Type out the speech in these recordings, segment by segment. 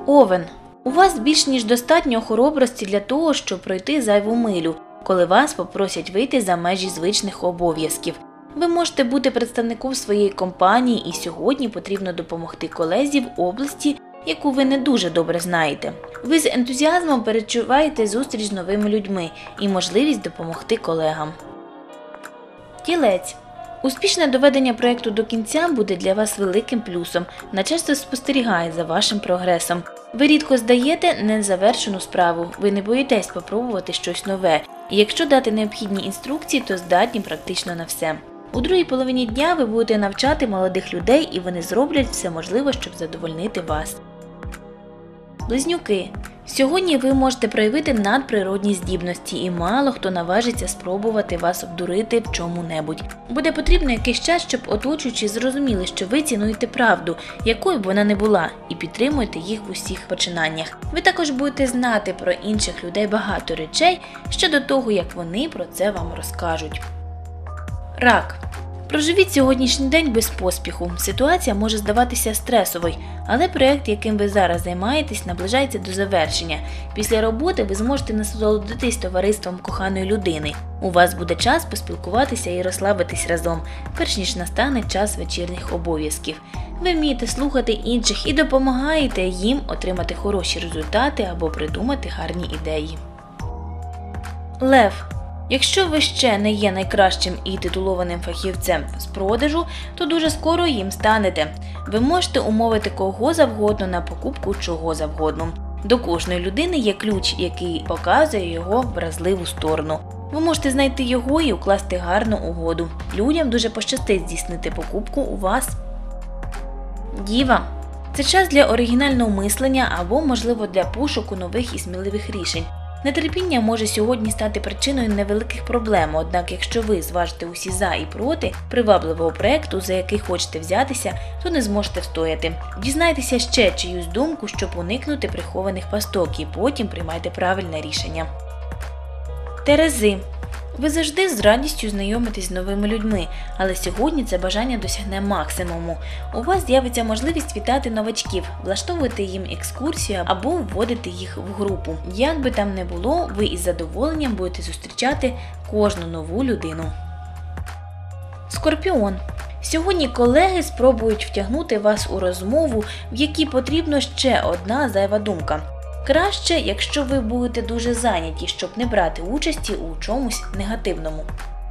Овен. У вас більш ніж достатньо хоробрості для того, щоб пройти зайву милю, коли вас попросять вийти за межі звичних обов'язків. Ви можете бути представником своєї компанії і сьогодні потрібно допомогти колезі в області, яку ви не дуже добре знаєте. Ви з ентузіазмом перечуваєте зустріч з новими людьми і можливість допомогти колегам. Тілець. Успішне доведення проєкту до кінця буде для вас великим плюсом. Начальство спостерігає за вашим прогресом. Ви рідко здаєте незавершену справу, ви не боїтесь спробувати щось нове. І якщо дати необхідні інструкції, то здатні практично на все. У другій половині дня ви будете навчати молодих людей, і вони зроблять все можливе, щоб задовольнити вас. Близнюки. Сьогодні ви можете проявити надприродні здібності, і мало хто наважиться спробувати вас обдурити в чому-небудь. Буде потрібно якийсь час, щоб оточуючі зрозуміли, що ви цінуєте правду, якою б вона не була, і підтримуєте їх в усіх починаннях. Ви також будете знати про інших людей багато речей щодо того, як вони про це вам розкажуть. Рак. Проживіть сьогоднішній день без поспіху. Ситуація може здаватися стресовою, але проєкт, яким ви зараз займаєтесь, наближається до завершення. Після роботи ви зможете насолодитись товариством коханої людини. У вас буде час поспілкуватися і розслабитись разом, перш ніж настане час вечірніх обов'язків. Ви вмієте слухати інших і допомагаєте їм отримати хороші результати або придумати гарні ідеї. Лев. Якщо ви ще не є найкращим і титулованим фахівцем з продажу, то дуже скоро їм станете. Ви можете умовити кого завгодно на покупку чого завгодно. До кожної людини є ключ, який показує його вразливу сторону. Ви можете знайти його і укласти гарну угоду. Людям дуже пощастить здійснити покупку у вас. Діва. Це час для оригінального мислення або, можливо, для пошуку нових і сміливих рішень. Нетерпіння може сьогодні стати причиною невеликих проблем, однак якщо ви зважите усі за і проти привабливого проєкту, за який хочете взятися, то не зможете встояти. Дізнайтеся ще чиюсь думку, щоб уникнути прихованих пасток, і потім приймайте правильне рішення. Терези. Ви завжди з радістю знайомитесь з новими людьми, але сьогодні це бажання досягне максимуму. У вас з'явиться можливість вітати новачків, влаштовувати їм екскурсію або вводити їх в групу. Як би там не було, ви із задоволенням будете зустрічати кожну нову людину. Скорпіон. Сьогодні колеги спробують втягнути вас у розмову, в якій потрібна ще одна зайва думка. Краще, якщо ви будете дуже зайняті, щоб не брати участі у чомусь негативному.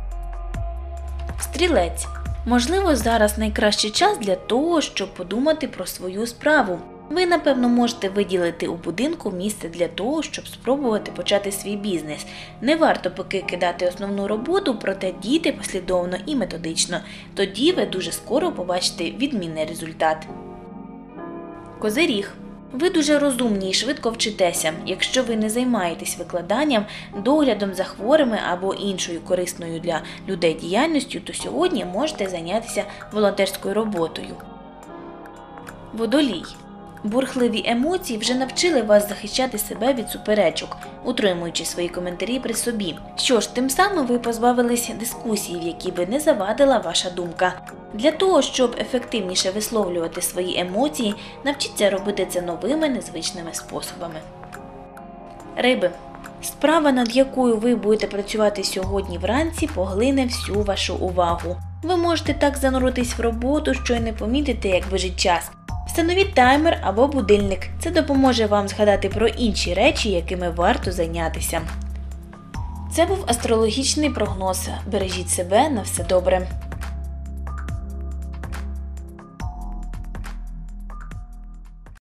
Стрілець. Можливо, зараз найкращий час для того, щоб подумати про свою справу. Ви, напевно, можете виділити у будинку місце для того, щоб спробувати почати свій бізнес. Не варто поки кидати основну роботу, проте дійте послідовно і методично. Тоді ви дуже скоро побачите відмінний результат. Козиріг. Ви дуже розумні і швидко вчитеся. Якщо ви не займаєтесь викладанням, доглядом за хворими або іншою корисною для людей діяльністю, то сьогодні можете зайнятися волонтерською роботою. Водолій. Бурхливі емоції вже навчили вас захищати себе від суперечок, утримуючи свої коментарі при собі. Що ж, тим самим ви позбавились дискусій, в якій би не завадила ваша думка. Для того, щоб ефективніше висловлювати свої емоції, навчіться робити це новими, незвичними способами. Риби. Справа, над якою ви будете працювати сьогодні вранці, поглине всю вашу увагу. Ви можете так зануритись в роботу, що й не помітите, як біжить час. Встановіть таймер або будильник. Це допоможе вам згадати про інші речі, якими варто зайнятися. Це був астрологічний прогноз. Бережіть себе, на все добре.